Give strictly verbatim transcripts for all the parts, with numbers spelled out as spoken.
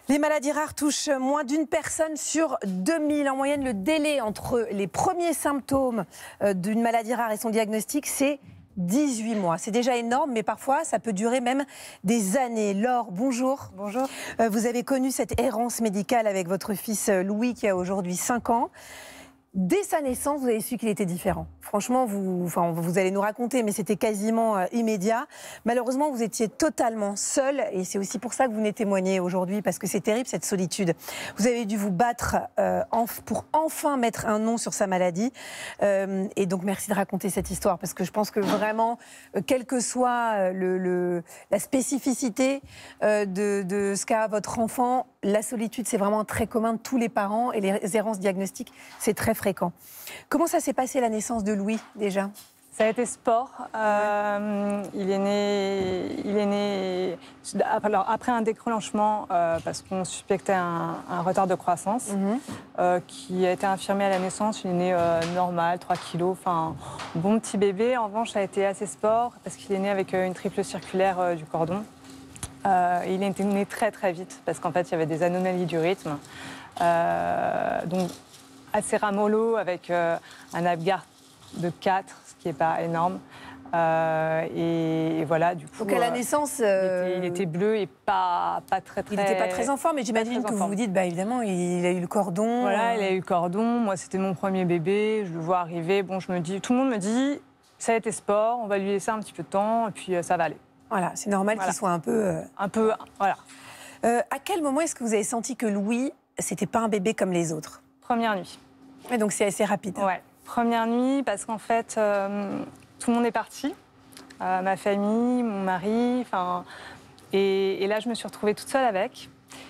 Les maladies rares touchent moins d'une personne sur deux mille. En moyenne, le délai entre les premiers symptômes d'une maladie rare et son diagnostic, c'est dix-huit mois. C'est déjà énorme, mais parfois, ça peut durer même des années. Laure, bonjour. Bonjour. Vous avez connu cette errance médicale avec votre fils Louis, qui a aujourd'hui cinq ans. Dès sa naissance, vous avez su qu'il était différent. Franchement, vous, enfin, vous allez nous raconter, mais c'était quasiment euh, immédiat. Malheureusement, vous étiez totalement seul, et c'est aussi pour ça que vous venez témoigner aujourd'hui, parce que c'est terrible, cette solitude. Vous avez dû vous battre euh, en, pour enfin mettre un nom sur sa maladie. Euh, et donc, merci de raconter cette histoire, parce que je pense que vraiment, euh, quelle que soit le, le, la spécificité euh, de, de ce qu'a votre enfant, la solitude, c'est vraiment très commun de tous les parents, et les errances diagnostiques, c'est très fréquent. Comment ça s'est passé la naissance de Louis déjà? Ça a été sport. Euh, il est né, il est né alors, après un déclenchement euh, parce qu'on suspectait un, un retard de croissance mm-hmm. euh, qui a été infirmé à la naissance. Il est né euh, normal, trois kilos, enfin bon petit bébé. En revanche, ça a été assez sport parce qu'il est né avec une triple circulaire euh, du cordon. Euh, il est né très très vite parce qu'en fait il y avait des anomalies du rythme. Euh, donc assez ramollo avec euh, un Apgar de quatre, ce qui n'est pas énorme. Euh, et, et voilà, du coup... Donc à la naissance... Euh, il, était, il était bleu et pas, pas très très... Il n'était pas très enfant, mais j'imagine que vous vous dites, bah, évidemment, il a eu le cordon. Voilà, il a eu le cordon. Moi, c'était mon premier bébé. Je le vois arriver. Bon, je me dis... Tout le monde me dit, ça a été sport, on va lui laisser un petit peu de temps, et puis euh, ça va aller. Voilà, c'est normal voilà. qu'il soit un peu... Euh... Un peu, voilà. Euh, à quel moment est-ce que vous avez senti que Louis, c'était pas un bébé comme les autres? Première nuit. Et donc c'est assez rapide. Ouais, première nuit parce qu'en fait euh, tout le monde est parti, euh, ma famille, mon mari, enfin et, et là je me suis retrouvée toute seule avec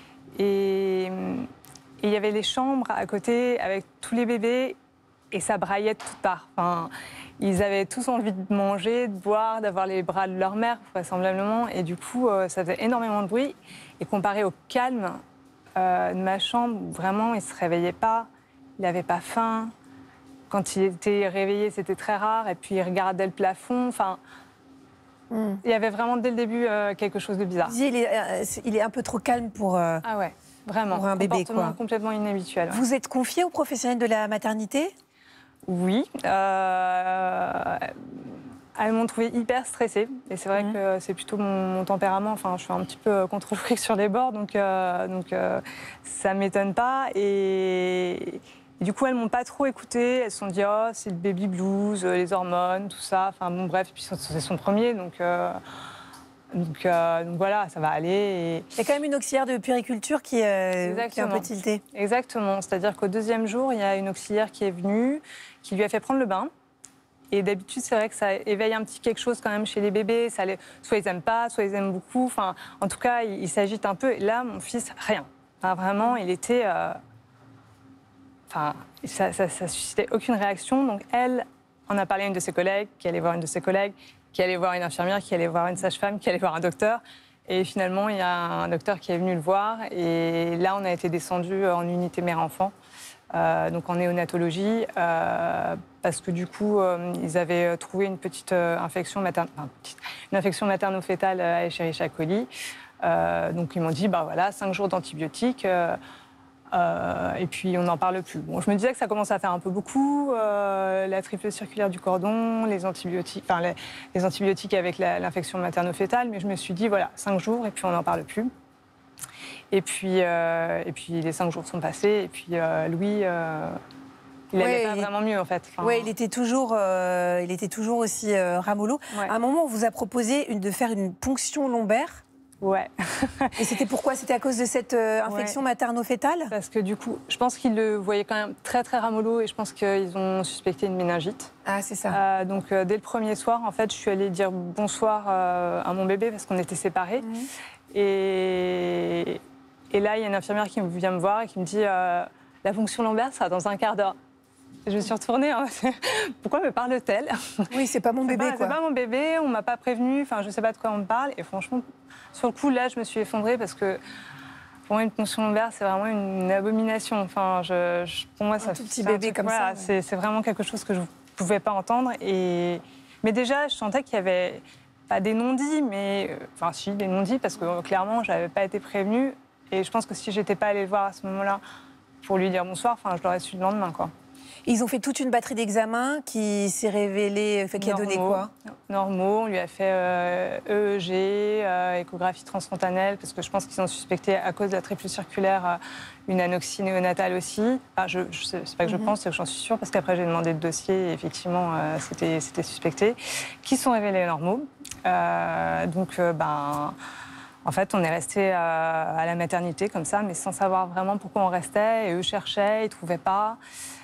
et il y avait les chambres à côté avec tous les bébés et ça braillait de toutes parts. Enfin, ils avaient tous envie de manger, de boire, d'avoir les bras de leur mère vraisemblablement et du coup euh, ça faisait énormément de bruit et comparé au calme euh, de ma chambre où vraiment ils se réveillaient pas. Il n'avait pas faim. Quand il était réveillé, c'était très rare. Et puis, il regardait le plafond. Enfin, mm. il y avait vraiment, dès le début, euh, quelque chose de bizarre. Il est, euh, il est un peu trop calme pour, euh, ah ouais, vraiment, pour un bébé, quoi. Complètement inhabituel. Ouais. Vous êtes confiée aux professionnels de la maternité? Oui. Euh, elles m'ont trouvée hyper stressée. Et c'est vrai mm. que c'est plutôt mon, mon tempérament. Enfin, je suis un petit peu contrôle-fric sur les bords. Donc, euh, donc euh, ça ne m'étonne pas. Et... Et du coup, elles m'ont pas trop écoutée. Elles se sont dit, oh, c'est le baby blues, les hormones, tout ça. Enfin, bon, bref. Puis c'est son premier, donc, euh, donc, euh, donc voilà, ça va aller. Et... Il y a quand même une auxiliaire de puériculture qui, euh, qui est un peu tiltée. Exactement. C'est-à-dire qu'au deuxième jour, il y a une auxiliaire qui est venue, qui lui a fait prendre le bain. Et d'habitude, c'est vrai que ça éveille un petit quelque chose quand même chez les bébés. Ça les... Soit ils aiment pas, soit ils aiment beaucoup. Enfin, en tout cas, ils s'agitent un peu. Et là, mon fils, rien. Enfin, vraiment, il était... Euh... Enfin, ça, ça, ça suscitait aucune réaction. Donc, elle en a parlé à une de ses collègues, qui allait voir une de ses collègues, qui allait voir une infirmière, qui allait voir une sage-femme, qui allait voir un docteur. Et finalement, il y a un docteur qui est venu le voir. Et là, on a été descendu en unité mère-enfant, euh, donc en néonatologie, euh, parce que du coup, euh, ils avaient trouvé une petite euh, infection materne, enfin, petite, une infection materno-fétale à Escherichia coli. Euh, donc, ils m'ont dit, bah voilà, cinq jours d'antibiotiques. Euh, Euh, et puis on n'en parle plus. Bon, je me disais que ça commençait à faire un peu beaucoup, euh, la triple circulaire du cordon, les antibiotiques, enfin les, les antibiotiques avec l'infection materno-fétale, mais je me suis dit voilà, cinq jours et puis on n'en parle plus. Et puis, euh, et puis les cinq jours sont passés et puis euh, Louis, euh, il n'allait ouais, pas il vraiment mieux en fait. Enfin, oui, il était toujours, euh, il était toujours aussi euh, ramollo. Ouais. À un moment, on vous a proposé une, de faire une ponction lombaire. Ouais. Et c'était pourquoi? C'était à cause de cette euh, infection ouais. materno-fétale? Parce que du coup, je pense qu'ils le voyaient quand même très très ramollo et je pense qu'ils ont suspecté une méningite. Ah, c'est ça. Euh, donc euh, dès le premier soir, en fait, je suis allée dire bonsoir euh, à mon bébé parce qu'on était séparés. Mmh. Et... et là, il y a une infirmière qui vient me voir et qui me dit euh, la ponction lombaire sera dans un quart d'heure. Je me suis retournée. Hein. Pourquoi me parle-t-elle? Oui, c'est pas mon bébé, pas, quoi. C'est pas mon bébé, on m'a pas prévenu. Enfin, je sais pas de quoi on me parle. Et franchement, sur le coup, là, je me suis effondrée parce que pour moi, une ponction lombaire, c'est vraiment une abomination. Enfin, je, je, pour moi, un ça. Tout petit bébé truc, comme voilà, ça. Ouais. C'est vraiment quelque chose que je pouvais pas entendre. Et mais déjà, je sentais qu'il y avait pas des non-dits, mais enfin, si, des non-dits parce que clairement, j'avais pas été prévenue. Et je pense que si j'étais pas allée le voir à ce moment-là pour lui dire bonsoir, enfin, je l'aurais su le lendemain, quoi. Ils ont fait toute une batterie d'examens qui s'est révélée, qui a donné quoi? Normaux, on lui a fait euh, E E G, euh, échographie transfontanelle, parce que je pense qu'ils ont suspecté, à cause de la triple circulaire, euh, une anoxie néonatale aussi. Enfin, je, je c'est pas que je Mm-hmm. pense, c'est que j'en suis sûre, parce qu'après j'ai demandé le dossier et effectivement euh, c'était, c'était suspecté, qui sont révélés normaux. Euh, donc, euh, ben... En fait, on est resté à, à la maternité comme ça, mais sans savoir vraiment pourquoi on restait. Et eux cherchaient, ils ne trouvaient pas.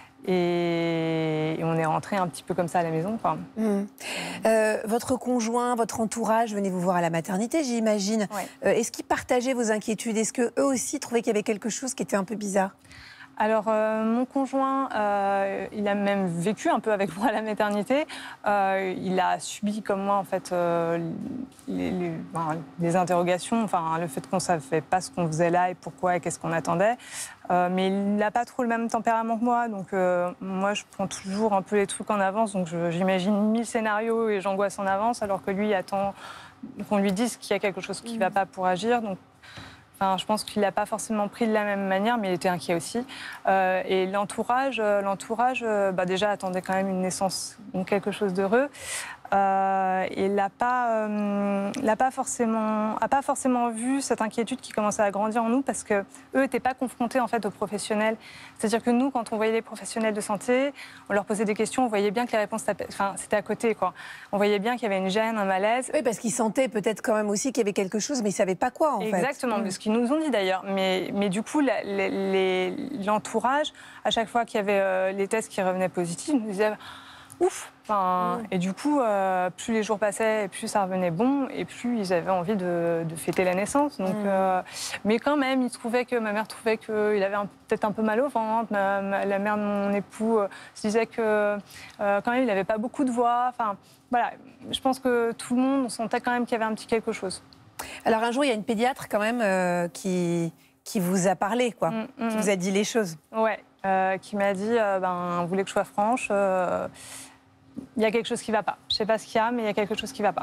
Et, et on est rentré un petit peu comme ça à la maison, quoi. Mmh. Euh, votre conjoint, votre entourage venait vous voir à la maternité, j'imagine. Ouais. Euh, est-ce qu'ils partageaient vos inquiétudes? Est-ce qu'eux aussi trouvaient qu'il y avait quelque chose qui était un peu bizarre? Alors, euh, mon conjoint, euh, il a même vécu un peu avec moi à la maternité. Euh, il a subi, comme moi, en fait, euh, les, les, ben, les interrogations, enfin, le fait qu'on ne savait pas ce qu'on faisait là et pourquoi et qu'est-ce qu'on attendait. Euh, mais il n'a pas trop le même tempérament que moi. Donc, euh, moi, je prends toujours un peu les trucs en avance. Donc, je, j'imagine mille scénarios et j'angoisse en avance, alors que lui, il attend qu'on lui dise qu'il y a quelque chose qui ne va pas pour agir. Donc, Enfin, je pense qu'il n'a pas forcément pris de la même manière, mais il était inquiet aussi. Euh, et l'entourage, euh, l'entourage euh, bah déjà attendait quand même une naissance, donc quelque chose d'heureux. Euh, et il n'a pas, euh, l'a pas forcément, a pas forcément vu cette inquiétude qui commençait à grandir en nous, parce que eux n'étaient pas confrontés en fait aux professionnels. C'est-à-dire que nous, quand on voyait les professionnels de santé, on leur posait des questions, on voyait bien que les réponses, enfin, c'était à côté, quoi. On voyait bien qu'il y avait une gêne, un malaise. Oui, parce qu'ils sentaient peut-être quand même aussi qu'il y avait quelque chose, mais ils ne savaient pas quoi, en Exactement, fait. Exactement, ce qu'ils nous ont dit d'ailleurs. Mais, mais du coup, la, les, les, l'entourage, à chaque fois qu'il y avait euh, les tests qui revenaient positifs, nous disaient ouf. Enfin, mmh. Et du coup, euh, plus les jours passaient, plus ça revenait bon, et plus ils avaient envie de, de fêter la naissance. Donc, mmh. euh, mais quand même, ils trouvaient que ma mère trouvait qu'il avait un, peut-être un peu mal au ventre. Ma, ma, la mère de mon époux euh, se disait que euh, quand même, il n'avait pas beaucoup de voix. Enfin, voilà. Je pense que tout le monde, on sentait quand même qu'il y avait un petit quelque chose. Alors un jour, il y a une pédiatre quand même euh, qui, qui vous a parlé, quoi, mmh, mmh. qui vous a dit les choses. Ouais, euh, qui m'a dit, euh, ben, vous voulez que je sois franche, euh, il y a quelque chose qui ne va pas. Je ne sais pas ce qu'il y a, mais il y a quelque chose qui ne va pas.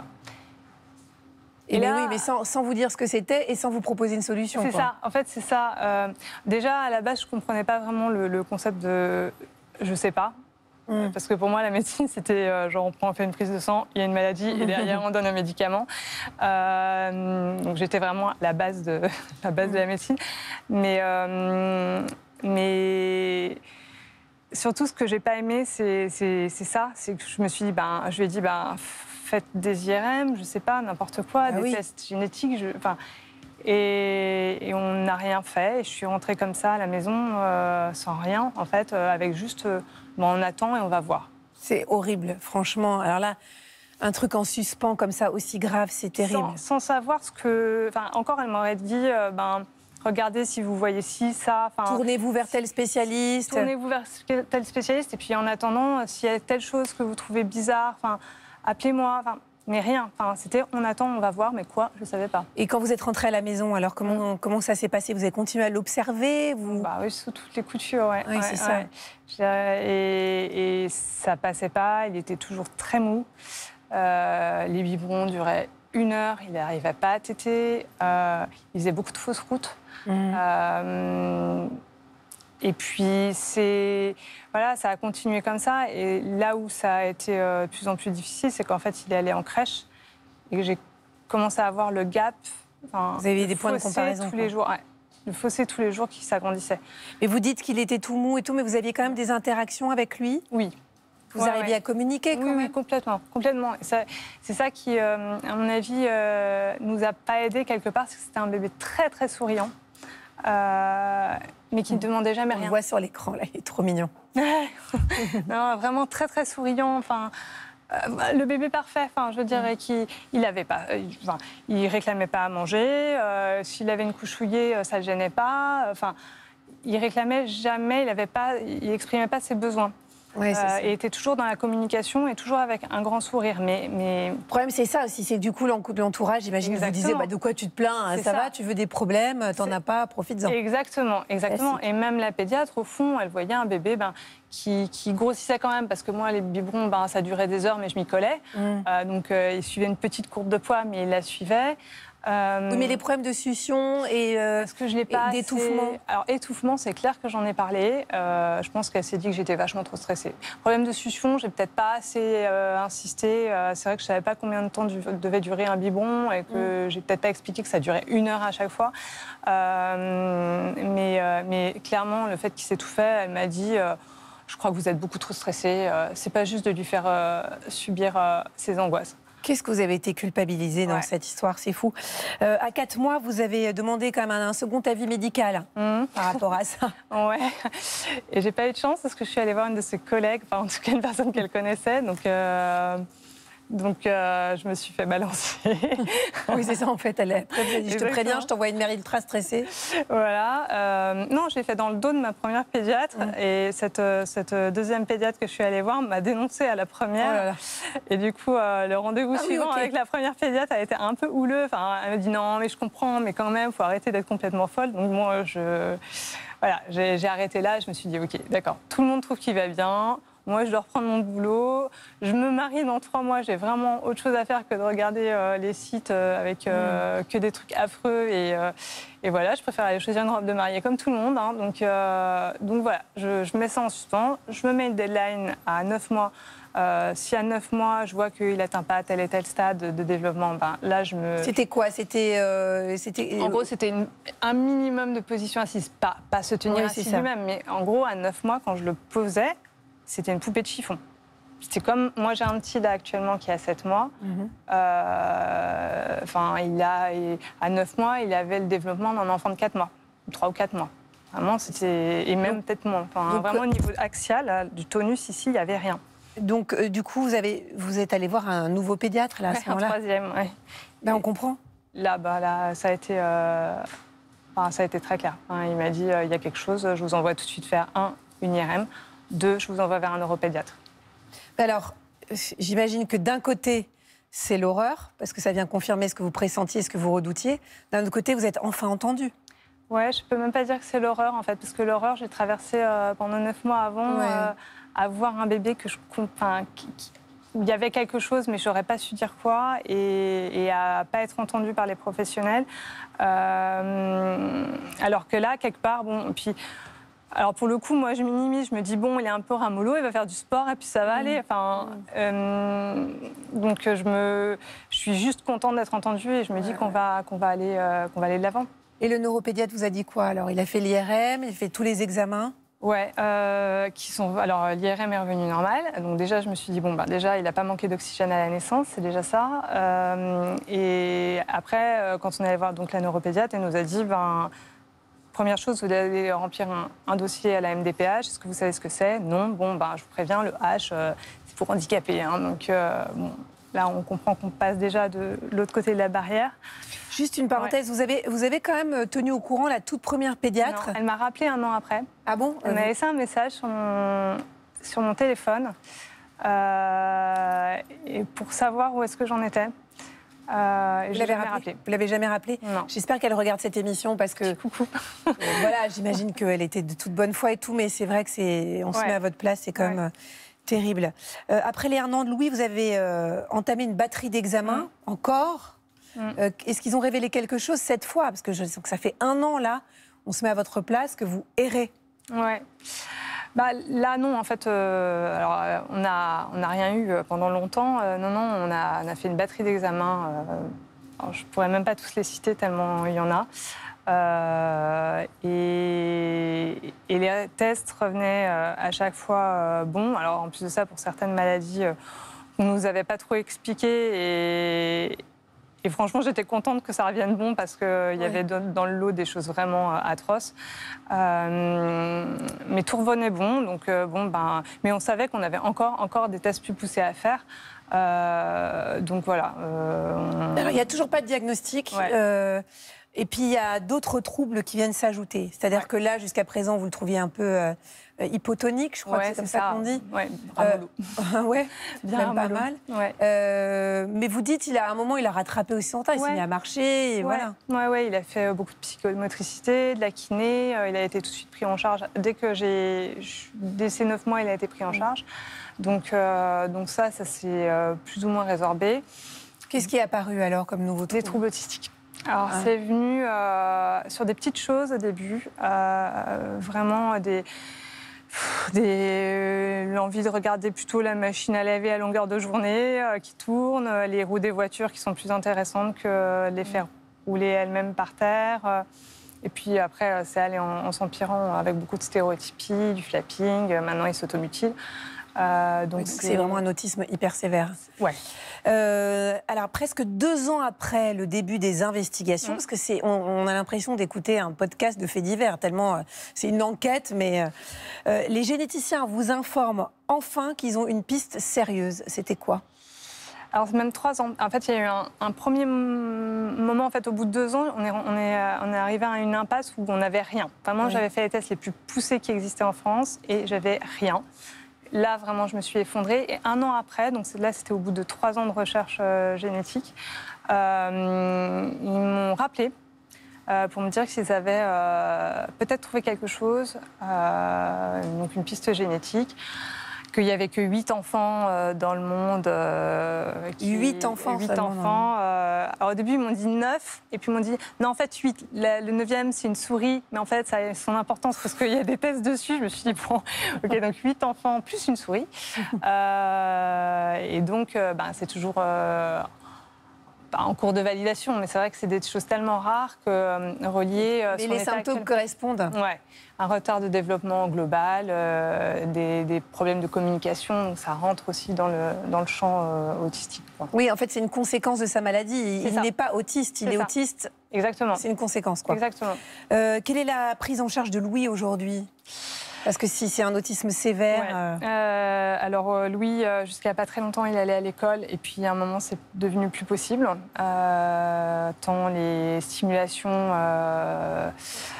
Et, et mais là, oui, mais sans, sans vous dire ce que c'était et sans vous proposer une solution. C'est ça, en fait, c'est ça. Euh, déjà, à la base, je ne comprenais pas vraiment le, le concept de « je ne sais pas ». Mmh. Parce que pour moi, la médecine, c'était euh, genre on prend, on fait une prise de sang, il y a une maladie et derrière on donne un médicament. Euh, donc j'étais vraiment à la base de, la base mmh. de la médecine. Mais, euh, mais surtout, ce que j'ai pas aimé, c'est, c'est, c'est ça. C'est que je me suis dit, ben, je lui ai dit, ben, faites des I R M, je sais pas, n'importe quoi, ah, des oui. tests génétiques. Je, enfin, Et, et on n'a rien fait. Et je suis rentrée comme ça à la maison, euh, sans rien, en fait, euh, avec juste, euh, bon, on attend et on va voir. C'est horrible, franchement. Alors là, un truc en suspens comme ça, aussi grave, c'est terrible. Sans, sans savoir ce que... Enfin, encore, elle m'aurait dit, euh, ben, regardez si vous voyez ci, ça... Tournez-vous vers tel spécialiste. Tournez-vous vers tel spécialiste. Et puis, en attendant, s'il y a telle chose que vous trouvez bizarre, enfin, appelez-moi, enfin... Mais rien. Enfin, c'était on attend, on va voir, mais quoi, je ne savais pas. Et quand vous êtes rentrée à la maison, alors comment, mmh. comment ça s'est passé? Vous avez continué à l'observer vous... Bah oui, sous toutes les coutures, ouais. Oui, ouais, c'est ouais. ça. Et, et ça passait pas, il était toujours très mou. Euh, les biberons duraient une heure, il n'arrivait pas à téter. Euh, il faisait beaucoup de fausses routes. Mmh. Euh, Et puis, c'est, voilà, ça a continué comme ça. Et là où ça a été euh, de plus en plus difficile, c'est qu'en fait, il est allé en crèche et que j'ai commencé à avoir le gap. Vous avez des points de comparaison tous quoi. les jours, ouais, le fossé tous les jours qui s'agrandissait. Mais vous dites qu'il était tout mou et tout, mais vous aviez quand même des interactions avec lui? Oui. Vous ouais, arriviez ouais. à communiquer quand oui, même? Oui, complètement. complètement. Ça, c'est ça qui, euh, à mon avis, euh, nous a pas aidé quelque part, parce que c'était un bébé très, très souriant. Euh, mais qui ne demandait jamais rien. On le voit sur l'écran, là, il est trop mignon. Non, vraiment très, très souriant. Enfin, euh, le bébé parfait, enfin, je dirais mmh. qu'il il avait pas, il, enfin, il réclamait pas à manger. Euh, s'il avait une couche souillée, ça le gênait pas. Enfin, il réclamait jamais, il avait pas, il exprimait pas ses besoins. Ouais, c'est euh, ça. Et était toujours dans la communication et toujours avec un grand sourire. Mais, mais... Le problème, c'est ça aussi, c'est que du coup, l'entourage, j'imagine, vous disait bah, de quoi tu te plains, hein, ça, ça va, tu veux des problèmes, t'en as pas, profites-en. Exactement, exactement. Et même la pédiatre, au fond, elle voyait un bébé ben, qui, qui grossissait quand même, parce que moi, les biberons, ben, ça durait des heures, mais je m'y collais. Mm. Euh, donc, euh, il suivait une petite courbe de poids, mais il la suivait. Euh, Oui, mais les problèmes de succion et, euh, Est-ce que je l'ai pas et d'étouffement assez... Alors, étouffement, c'est clair que j'en ai parlé. Euh, je pense qu'elle s'est dit que j'étais vachement trop stressée. Problème de succion, j'ai peut-être pas assez euh, insisté. Euh, c'est vrai que je savais pas combien de temps du... devait durer un biberon et que mm. j'ai peut-être pas expliqué que ça durait une heure à chaque fois. Euh, mais, euh, mais clairement, le fait qu'il s'étouffait, elle m'a dit... Euh, je crois que vous êtes beaucoup trop stressée. Euh, c'est pas juste de lui faire euh, subir euh, ses angoisses. Qu'est-ce que vous avez été culpabilisé dans ouais. cette histoire? C'est fou. Euh, à quatre mois, vous avez demandé quand même un, un second avis médical mmh. par rapport à ça. Ouais. Et j'ai pas eu de chance parce que je suis allée voir une de ses collègues, enfin en tout cas une personne qu'elle connaissait. Donc, euh, donc euh, je me suis fait balancer. Oui, c'est ça en fait. Elle est... Je te préviens, je t'envoie une mère ultra stressée. Voilà. Euh, non, je l'ai fait dans le dos de ma première pédiatre. Mmh. Et cette, cette deuxième pédiatre que je suis allée voir m'a dénoncée à la première. Oh là là. Et du coup, euh, le rendez-vous ah, suivant oui, okay. avec la première pédiatre a été un peu houleux. Enfin, elle m'a dit non, mais je comprends, mais quand même, il faut arrêter d'être complètement folle. Donc moi, je... voilà, j'ai, j'ai arrêté là. Je me suis dit, ok, d'accord, tout le monde trouve qu'il va bien. Moi, je dois reprendre mon boulot. Je me marie dans trois mois. J'ai vraiment autre chose à faire que de regarder euh, les sites euh, avec euh, mmh. que des trucs affreux. Et, euh, et voilà, je préfère aller choisir une robe de mariée comme tout le monde. Hein. Donc, euh, donc voilà, je, je mets ça en suspens. Je me mets une deadline à neuf mois. Euh, si à neuf mois, je vois qu'il n'atteint pas tel et tel stade de développement, ben, là, je me... C'était quoi? C'était, euh, c'était... En gros, c'était une, un minimum de position assise. Pas, pas se tenir oui, assis lui-même, mais en gros, à neuf mois, quand je le posais, c'était une poupée de chiffon. C'était comme... Moi, j'ai un petit, là, actuellement, qui a sept mois. Mm-hmm. euh, enfin, il a... Il, à neuf mois, il avait le développement d'un enfant de quatre mois. trois ou quatre mois. Vraiment, c'était... Et même peut-être moins. Enfin, donc, vraiment, au niveau axial, là, du tonus, ici, il n'y avait rien. Donc, euh, du coup, vous, avez, vous êtes allé voir un nouveau pédiatre, là, à ouais, ce moment-là? Un troisième, oui. Ben, on comprend. Là, bah, là, ça a été... Euh... Enfin, ça a été très clair. Hein. Il m'a dit, il euh, y a quelque chose, je vous envoie tout de suite faire, un, une I R M, deux, je vous envoie vers un neuropédiatre. Alors, j'imagine que d'un côté, c'est l'horreur, parce que ça vient confirmer ce que vous pressentiez, ce que vous redoutiez. D'un autre côté, vous êtes enfin entendu. Ouais, je peux même pas dire que c'est l'horreur, en fait, parce que l'horreur, j'ai traversé euh, pendant neuf mois avant, ouais. euh, avoir un bébé que je... Enfin, qui, qui, où il y avait quelque chose, mais je n'aurais pas su dire quoi, et, et à pas être entendue par les professionnels. Euh, alors que là, quelque part, bon, puis... Alors pour le coup, moi je minimise, je me dis bon, il est un peu ramollo, il va faire du sport et puis ça va mmh. aller. Enfin, mmh. euh, donc je me, je suis juste contente d'être entendue et je me dis ouais, qu'on va, qu'on va aller, euh, qu'on va aller de l'avant. Et le neuropédiatre vous a dit quoi alors? Il a fait l'I R M, il a fait tous les examens? Ouais, euh, qui sont. Alors l'I R M est revenu normal, donc déjà je me suis dit bon bah déjà il n'a pas manqué d'oxygène à la naissance, c'est déjà ça. Euh, et après quand on est allé voir donc la neuropédiatre, elle nous a dit ben. Première chose, vous allez remplir un, un dossier à la M D P H. Est-ce que vous savez ce que c'est? Non. Bon, ben, je vous préviens, le H, euh, c'est pour handicapés. Hein, donc euh, bon, là, on comprend qu'on passe déjà de l'autre côté de la barrière. Juste une parenthèse, ouais. vous, avez, vous avez quand même tenu au courant la toute première pédiatre? Non, elle m'a rappelé un an après. Ah bon? Elle m'a laissé un message sur mon, sur mon téléphone euh, et pour savoir où est-ce que j'en étais. Euh, vous l'avez rappelé, rappelé. Vous l'avez jamais rappelé? Non. J'espère qu'elle regarde cette émission parce que... Coucou. euh, voilà, j'imagine qu'elle était de toute bonne foi et tout, mais c'est vrai que c'est, on ouais. se met à votre place, c'est quand ouais. même euh, terrible. Euh, après les un an de Louis, vous avez euh, entamé une batterie d'examens, mmh. encore. Mmh. Euh, est-ce qu'ils ont révélé quelque chose cette fois? Parce que je sens que ça fait un an, là, on se met à votre place, que vous errez. Ouais. Bah, là, non, en fait, euh, alors, on n'a on a rien eu pendant longtemps. Euh, non, non, on a, on a fait une batterie d'examens. Euh, je ne pourrais même pas tous les citer tellement il y en a. Euh, et, et les tests revenaient euh, à chaque fois euh, bons. Alors, en plus de ça, pour certaines maladies, euh, on ne nous avait pas trop expliqué. Et, Et franchement, j'étais contente que ça revienne bon parce qu'il y avait oui. dans le lot des choses vraiment euh, atroces. Euh, mais tout revenait bon. Donc, euh, bon ben, mais on savait qu'on avait encore, encore des tests plus poussés à faire. Euh, donc voilà. Euh, on... Alors, il n'y a toujours pas de diagnostic. Ouais. Euh, et puis, il y a d'autres troubles qui viennent s'ajouter. C'est-à-dire ouais. que là, jusqu'à présent, vous le trouviez un peu euh, hypotonique, je crois ouais, que c'est comme ça, ça qu'on dit. Oui, euh, ouais, bien pas mal. Ouais. Euh, mais vous dites, il a, à un moment, il a rattrapé aussi son temps, il ouais. s'est mis à marcher. Et ouais. voilà. Ouais, ouais, il a fait beaucoup de psychomotricité, de la kiné. Il a été tout de suite pris en charge. Dès que j'ai, dès ses neuf mois, il a été pris en charge. Donc, euh, donc ça, ça s'est euh, plus ou moins résorbé. Qu'est-ce qui est apparu alors comme nouveau trouble? Des troubles autistiques. Alors, ah. c'est venu euh, sur des petites choses au début, euh, vraiment des... Des... l'envie de regarder plutôt la machine à laver à longueur de journée euh, qui tourne, les roues des voitures qui sont plus intéressantes que les faire rouler elles-mêmes par terre. Euh, et puis après, c'est allé en, en s'empirant avec beaucoup de stéréotypies, du flapping. Maintenant, ils s'automutilent. Euh, donc oui, c'est vraiment un autisme hyper sévère. Ouais. Euh, alors presque deux ans après le début des investigations, mmh. parce que c'est, on, on a l'impression d'écouter un podcast de faits divers tellement euh, c'est une enquête, mais euh, les généticiens vous informent enfin qu'ils ont une piste sérieuse. C'était quoi? Alors même trois ans. En fait, il y a eu un, un premier moment, en fait, au bout de deux ans, on est, on est, on est arrivé à une impasse où on n'avait rien. Vraiment, oui. J'avais fait les tests les plus poussés qui existaient en France et j'avais rien. Là, vraiment, je me suis effondrée. Et un an après, donc là, c'était au bout de trois ans de recherche euh, génétique, euh, ils m'ont rappelé euh, pour me dire qu'ils avaient euh, peut-être trouvé quelque chose, euh, donc une piste génétique, qu'il n'y avait que huit enfants euh, dans le monde. Euh, qui... Huit enfants Huit enfants. Euh, alors au début, ils m'ont dit neuf, et puis ils m'ont dit, non, en fait, huit. Le, le neuvième, c'est une souris, mais en fait, ça a son importance parce qu'il y a des tests dessus. Je me suis dit, bon, ok, donc huit enfants plus une souris. euh, et donc, euh, ben, c'est toujours... Euh, en cours de validation, mais c'est vrai que c'est des choses tellement rares que euh, reliées... Euh, mais les symptômes actuel... correspondent. Ouais, un retard de développement global, euh, des, des problèmes de communication, donc ça rentre aussi dans le, dans le champ euh, autistique. Quoi. Oui, en fait, c'est une conséquence de sa maladie. Il n'est pas autiste, il est, est autiste. Exactement. C'est une conséquence, quoi. Exactement. Euh, quelle est la prise en charge de Louis aujourd'hui ? Parce que si c'est un autisme sévère... Ouais. Euh... Euh, alors euh, Louis, euh, jusqu'à pas très longtemps, il allait à l'école et puis à un moment, c'est devenu plus possible. Euh, tant les stimulations, euh,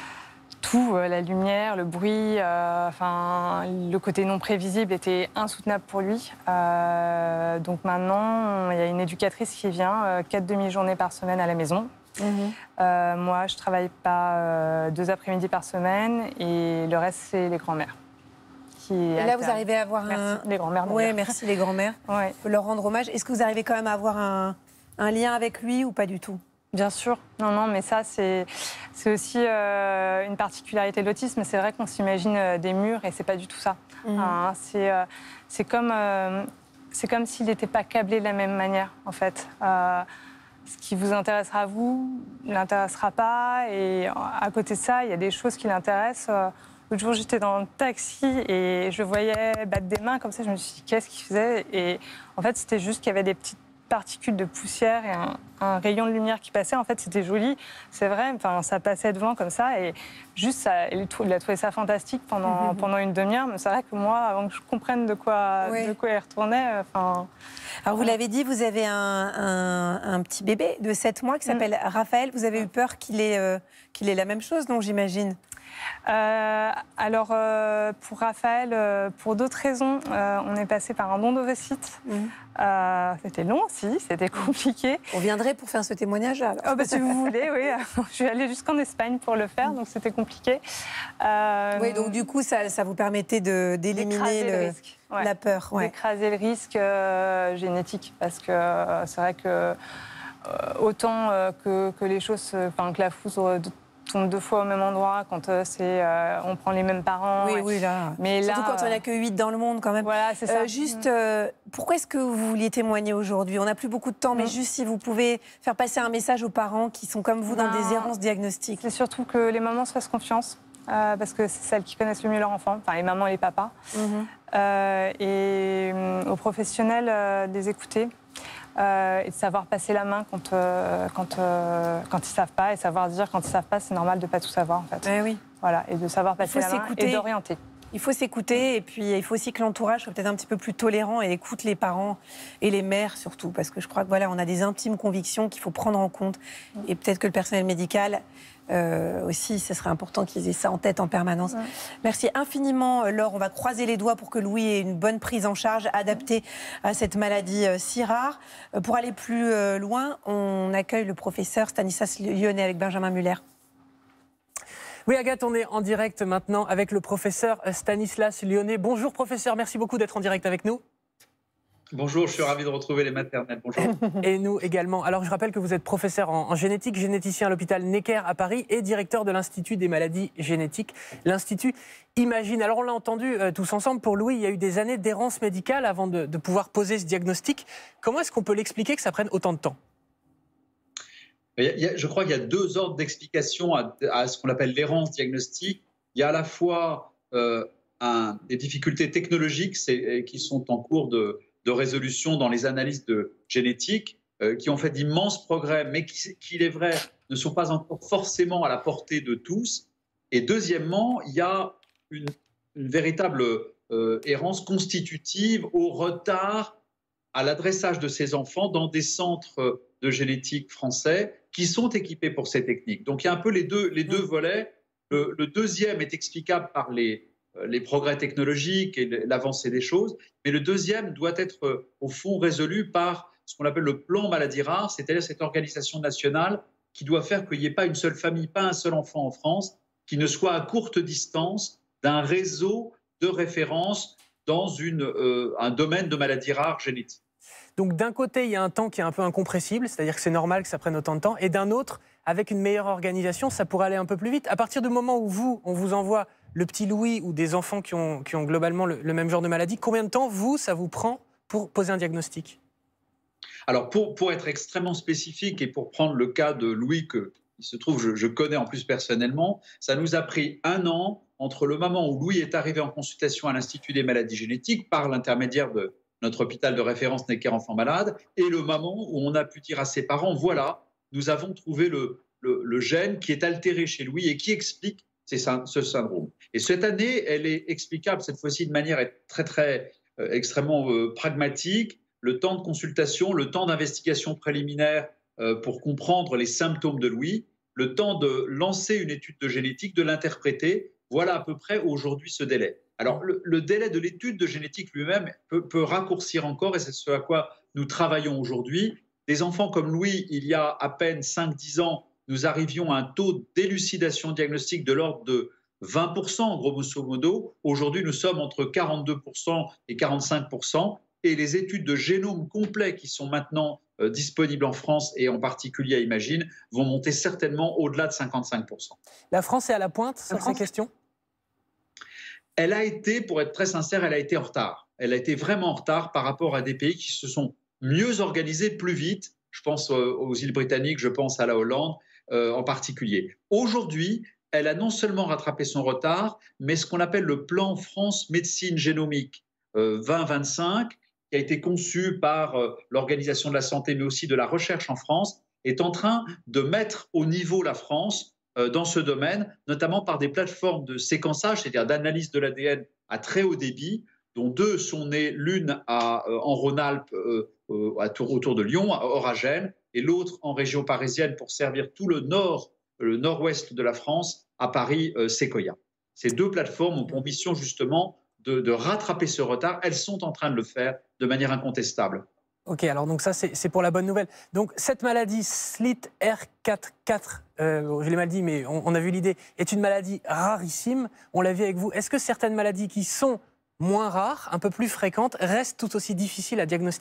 tout, euh, la lumière, le bruit, euh, enfin, le côté non prévisible était insoutenable pour lui. Euh, donc maintenant, il y a une éducatrice qui vient euh, quatre demi-journées par semaine à la maison. Mmh. Euh, moi, je travaille pas euh, deux après-midi par semaine et le reste, c'est les grands-mères. Qui et là, vous arrivez à avoir merci, un... les grands-mères. Oui, merci les grands-mères. Ouais. On peut leur rendre hommage. Est-ce que vous arrivez quand même à avoir un, un lien avec lui ou pas du tout? Bien sûr. Non, non, mais ça, c'est aussi euh, une particularité de l'autisme. C'est vrai qu'on s'imagine euh, des murs et c'est pas du tout ça. Mmh. Hein, c'est euh, c'est comme, euh, c'est comme s'il n'était pas câblé de la même manière, en fait. Euh, Ce qui vous intéressera à vous ne l'intéressera pas. Et à côté de ça, il y a des choses qui l'intéressent. L'autre jour, j'étais dans le taxi et je voyais battre des mains comme ça. Je me suis dit, qu'est-ce qu'il faisait? Et en fait, c'était juste qu'il y avait des petites particules de poussière et un, un rayon de lumière qui passait. En fait, c'était joli. C'est vrai, enfin, ça passait devant comme ça. Et juste, ça, il a trouvé ça fantastique pendant, mmh. pendant une demi-heure. Mais c'est vrai que moi, avant que je comprenne de quoi, oui. de quoi il retournait... Enfin, alors, vous l'avez dit, vous avez un, un, un petit bébé de sept mois qui s'appelle mmh. Raphaël. Vous avez eu peur qu'il ait, euh, qu'il ait la même chose, non, j'imagine? Euh, alors, euh, pour Raphaël, euh, pour d'autres raisons, euh, on est passé par un don d'ovocytes. Mmh. Euh, c'était long aussi, c'était compliqué. On viendrait pour faire ce témoignage alors. Oh, bah, si vous voulez, oui. Je suis allée jusqu'en Espagne pour le faire, donc c'était compliqué. Euh, oui, donc du coup, ça, ça vous permettait d'éliminer le, le ouais. la peur. Ouais. D'écraser le risque euh, génétique, parce que euh, c'est vrai que euh, autant euh, que, que les choses, enfin que la foudre tombe deux fois au même endroit quand euh, c'est, euh, on prend les mêmes parents. Oui, et... oui, là. Mais surtout là, quand il n'y en a que huit dans le monde, quand même. Voilà, c'est ça. Euh, juste, euh, pourquoi est-ce que vous vouliez témoigner aujourd'hui? On n'a plus beaucoup de temps, mmh. mais juste si vous pouvez faire passer un message aux parents qui sont comme vous dans ben, des errances diagnostiques. C'est surtout que les mamans se fassent confiance, euh, parce que c'est celles qui connaissent le mieux leur enfant, enfin les mamans et les papas. Mmh. Euh, et euh, aux professionnels euh, de les écouter. Euh, et de savoir passer la main quand, euh, quand, euh, quand ils ne savent pas, et savoir dire quand ils ne savent pas, c'est normal de ne pas tout savoir, en fait. Eh oui. Voilà, et de savoir passer la main et d'orienter. Il faut s'écouter, et puis il faut aussi que l'entourage soit peut-être un petit peu plus tolérant et écoute les parents et les mères surtout, parce que je crois que voilà, on a des intimes convictions qu'il faut prendre en compte, et peut-être que le personnel médical euh, aussi, ce serait important qu'ils aient ça en tête en permanence. Ouais. Merci infiniment, Laure. On va croiser les doigts pour que Louis ait une bonne prise en charge adaptée à cette maladie euh, si rare. Euh, pour aller plus euh, loin, on accueille le professeur Stanislas Lyonnet avec Benjamin Muller. Oui, Agathe, on est en direct maintenant avec le professeur Stanislas Lyonnet. Bonjour professeur, merci beaucoup d'être en direct avec nous. Bonjour, je suis ravi de retrouver les maternelles. Bonjour. Et nous également. Alors, je rappelle que vous êtes professeur en, en génétique, généticien à l'hôpital Necker à Paris et directeur de l'Institut des maladies génétiques, l'Institut Imagine. Alors, on l'a entendu euh, tous ensemble, pour Louis, il y a eu des années d'errance médicale avant de, de pouvoir poser ce diagnostic. Comment est-ce qu'on peut l'expliquer que ça prenne autant de temps ? Il y a, je crois qu'il y a deux ordres d'explication à, à ce qu'on appelle l'errance diagnostique. Il y a à la fois euh, un, des difficultés technologiques qui sont en cours de... de résolution dans les analyses de génétique, euh, qui ont fait d'immenses progrès, mais qui, qui, il est vrai, ne sont pas encore forcément à la portée de tous. Et deuxièmement, il y a une, une véritable euh, errance constitutive au retard à l'adressage de ces enfants dans des centres de génétique français qui sont équipés pour ces techniques. Donc il y a un peu les deux, les deux volets. Le, le deuxième est explicable par les les progrès technologiques et l'avancée des choses. Mais le deuxième doit être, euh, au fond, résolu par ce qu'on appelle le plan maladie rare, c'est-à-dire cette organisation nationale qui doit faire qu'il n'y ait pas une seule famille, pas un seul enfant en France, qui ne soit à courte distance d'un réseau de référence dans une, euh, un domaine de maladies rares génétiques. Donc d'un côté, il y a un temps qui est un peu incompressible, c'est-à-dire que c'est normal que ça prenne autant de temps, et d'un autre, avec une meilleure organisation, ça pourrait aller un peu plus vite. À partir du moment où vous, on vous envoie le petit Louis ou des enfants qui ont, qui ont globalement le, le même genre de maladie, combien de temps, vous, ça vous prend pour poser un diagnostic ? Alors, pour, pour être extrêmement spécifique et pour prendre le cas de Louis, que il se trouve, je, je connais en plus personnellement, ça nous a pris un an entre le moment où Louis est arrivé en consultation à l'Institut des maladies génétiques par l'intermédiaire de notre hôpital de référence Necker Enfants Malades, et le moment où on a pu dire à ses parents, voilà, nous avons trouvé le, le, le gène qui est altéré chez Louis et qui explique ce syndrome. Et cette année, elle est explicable cette fois-ci de manière très, très euh, extrêmement euh, pragmatique. Le temps de consultation, le temps d'investigation préliminaire euh, pour comprendre les symptômes de Louis, le temps de lancer une étude de génétique, de l'interpréter. Voilà à peu près aujourd'hui ce délai. Alors, le, le délai de l'étude de génétique lui-même peut, peut raccourcir encore, et c'est ce à quoi nous travaillons aujourd'hui. Des enfants comme Louis, il y a à peine cinq dix ans, nous arrivions à un taux d'élucidation diagnostique de l'ordre de vingt pour cent, grosso modo. Aujourd'hui, nous sommes entre quarante-deux pour cent et quarante-cinq pour cent. Et les études de génome complet qui sont maintenant euh, disponibles en France et en particulier à Imagine vont monter certainement au-delà de cinquante-cinq pour cent. La France est à la pointe sur ces questions ? Elle a été, pour être très sincère, elle a été en retard. Elle a été vraiment en retard par rapport à des pays qui se sont mieux organisés plus vite. Je pense aux îles britanniques, je pense à la Hollande euh, en particulier. Aujourd'hui, elle a non seulement rattrapé son retard, mais ce qu'on appelle le plan France Médecine Génomique euh, vingt vingt-cinq, qui a été conçu par euh, l'Organisation de la Santé, mais aussi de la recherche en France, est en train de mettre au niveau la France euh, dans ce domaine, notamment par des plateformes de séquençage, c'est-à-dire d'analyse de l'A D N à très haut débit, dont deux sont nées, l'une à, euh, en Rhône-Alpes, euh, euh, à, autour de Lyon, à Oragène, et l'autre en région parisienne pour servir tout le nord, le nord-ouest de la France, à Paris, euh, Sequoia. Ces deux plateformes ont pour mission justement de, de rattraper ce retard. Elles sont en train de le faire de manière incontestable. Ok, alors donc ça c'est pour la bonne nouvelle. Donc cette maladie S L I T R quatre-vingt-quatre, euh, je l'ai mal dit mais on, on a vu l'idée, est une maladie rarissime, on l'a vu avec vous. Est-ce que certaines maladies qui sont moins rares, un peu plus fréquentes, restent tout aussi difficiles à diagnostiquer ?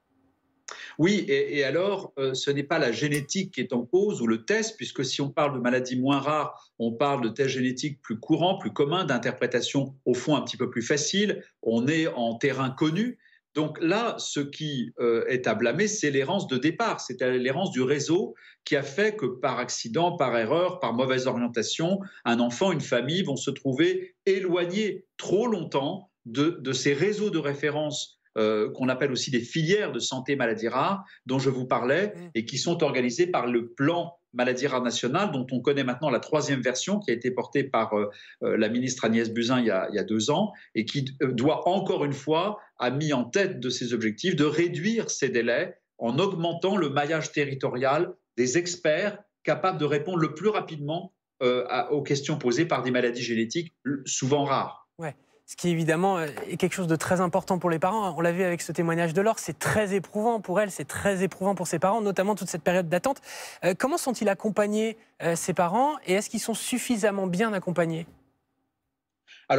Oui, et, et alors, euh, ce n'est pas la génétique qui est en cause ou le test, puisque si on parle de maladies moins rares, on parle de tests génétiques plus courants, plus communs, d'interprétation au fond un petit peu plus facile. On est en terrain connu. Donc là, ce qui euh, est à blâmer, c'est l'errance de départ, c'est l'errance du réseau qui a fait que par accident, par erreur, par mauvaise orientation, un enfant, une famille vont se trouver éloignés trop longtemps de, de ces réseaux de référence Euh, qu'on appelle aussi des filières de santé maladies rares, dont je vous parlais, et qui sont organisées par le plan Maladies rares national, dont on connaît maintenant la troisième version, qui a été portée par euh, la ministre Agnès Buzyn il y a, il y a deux ans, et qui euh, doit encore une fois, a mis en tête de ses objectifs de réduire ces délais en augmentant le maillage territorial des experts capables de répondre le plus rapidement euh, à, aux questions posées par des maladies génétiques souvent rares. Ouais. Ce qui évidemment est quelque chose de très important pour les parents. On l'a vu avec ce témoignage de Laure, c'est très éprouvant pour elle, c'est très éprouvant pour ses parents, notamment toute cette période d'attente. Euh, comment sont-ils accompagnés, euh, ces parents, et est-ce qu'ils sont suffisamment bien accompagnés ? Alors,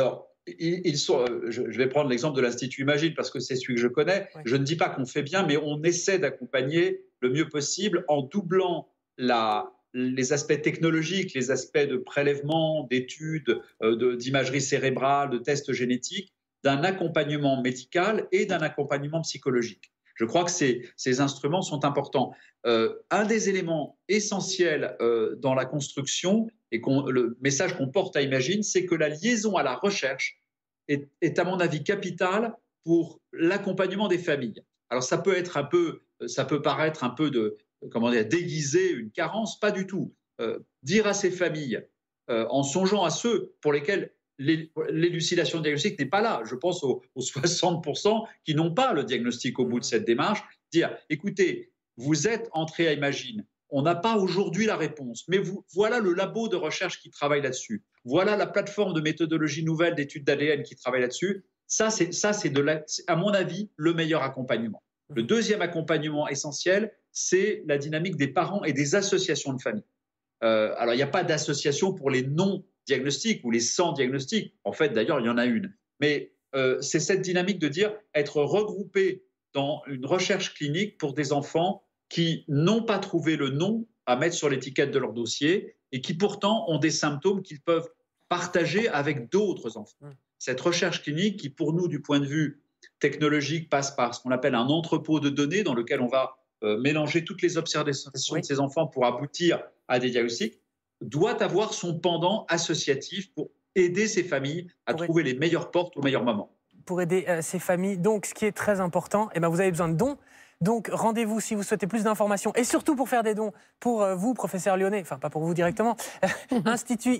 ils, ils sont, je, je vais prendre l'exemple de l'Institut Imagine parce que c'est celui que je connais. Oui. Je ne dis pas qu'on fait bien, mais on essaie d'accompagner le mieux possible en doublant la, les aspects technologiques, les aspects de prélèvement, d'études, euh, d'imagerie cérébrale, de tests génétiques, d'un accompagnement médical et d'un accompagnement psychologique. Je crois que ces, ces instruments sont importants. Euh, un des éléments essentiels euh, dans la construction, et le message qu'on porte à Imagine, c'est que la liaison à la recherche est, est à mon avis, capitale pour l'accompagnement des familles. Alors ça peut être un peu, ça peut paraître un peu de, comment dire, déguiser une carence, pas du tout. Euh, dire à ces familles, euh, en songeant à ceux pour lesquels l'élucidation diagnostique n'est pas là. Je pense aux, aux soixante pour cent qui n'ont pas le diagnostic au bout de cette démarche. Dire, écoutez, vous êtes entré à Imagine, on n'a pas aujourd'hui la réponse, mais vous, voilà le labo de recherche qui travaille là-dessus. Voilà la plateforme de méthodologie nouvelle d'études d'A D N qui travaille là-dessus. Ça, c'est, ça, c'est de la, à mon avis, le meilleur accompagnement. Le deuxième accompagnement essentiel, c'est la dynamique des parents et des associations de famille. Euh, alors, il n'y a pas d'association pour les non-diagnostics ou les sans-diagnostics. En fait, d'ailleurs, il y en a une. Mais euh, c'est cette dynamique de dire être regroupé dans une recherche clinique pour des enfants qui n'ont pas trouvé le nom à mettre sur l'étiquette de leur dossier et qui pourtant ont des symptômes qu'ils peuvent partager avec d'autres enfants. Cette recherche clinique qui, pour nous, du point de vue technologique, passe par ce qu'on appelle un entrepôt de données dans lequel on va euh, mélanger toutes les observations oui. de ces enfants pour aboutir à des diagnostics, doit avoir son pendant associatif pour aider ces familles à pour trouver aider. les meilleures portes au meilleur moment. Pour aider euh, ces familles, donc ce qui est très important, eh ben, vous avez besoin de dons. Donc rendez-vous si vous souhaitez plus d'informations et surtout pour faire des dons pour euh, vous, professeur Lyonnais, enfin pas pour vous directement, Institut...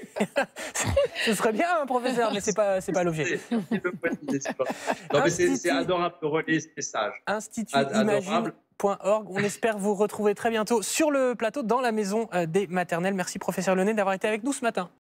Ce serait bien, hein, professeur, mais ce n'est pas, c'est pas l'objet. Non, mais c'est, c'est adorable de relayer ce message. Institut Imagine point org. On espère vous retrouver très bientôt sur le plateau dans la maison des maternelles. Merci professeur Lyonnais d'avoir été avec nous ce matin.